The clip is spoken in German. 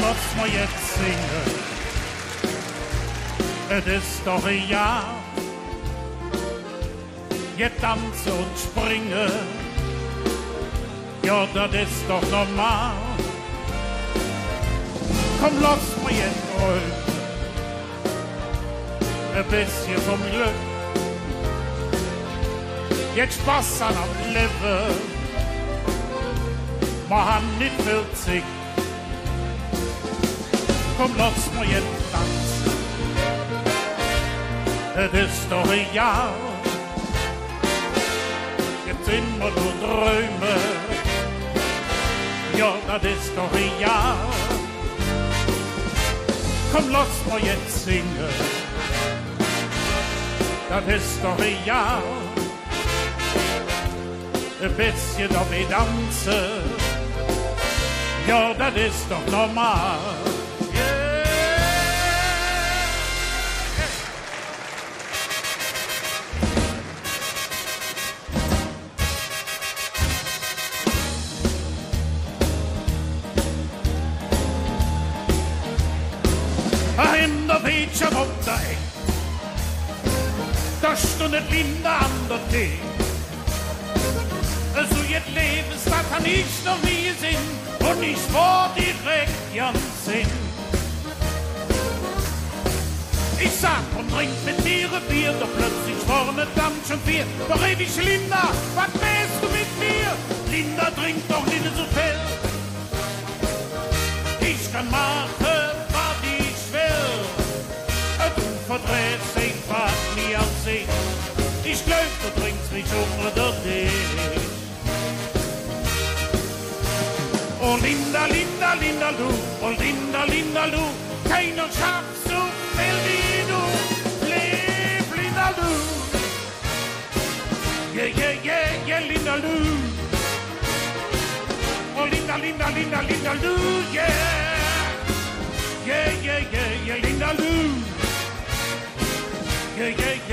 lass mal jetzt singen. Es ist doch ein Jahr. Jetzt tanzen und springen. Ja, das ist doch normal. Komm, lass mal jetzt rollen. Ein bisschen vom Glück. Jetzt Spaß an am Leben. Wir haben nicht 40. Komm, lass mal jetzt tanzen. Es ist doch ein Jahr. Jetzt sind wir nur Träume. Ja, das ist doch ein Jahr. Komm, lass mal jetzt singen. Das ist doch ein Jahr. Ein bisschen auf die Tanze. Ja, das ist doch normal. In der Weetschaff auf der Eck, da stundet Linda an der Thek. So jetzt Leeves, da kann ich noch nie sehen, und ich war direkt janz. Ich sag und trink mit mir ein Bier, doch plötzlich vorne dann schon vier. Doch ewig Linda, was määhst du mit mir? Linda trinkt doch nicht so viel. Ich kann maache, was ich will. Du verdrähs einfach nie auf sich. Ich glaub, du trinkst mich unter dich. Oh Linda, Linda, Linda Lu, oh Linda, Linda Lu, keiner schafft so viel wie du. Leev Linda Lu, yeah, yeah, yeah, yeah, Linda Lu. Oh Linda, Linda, Linda, Linda Lu, yeah. Yeah, yeah, yeah, yeah, Linda Lu. Yeah, yeah,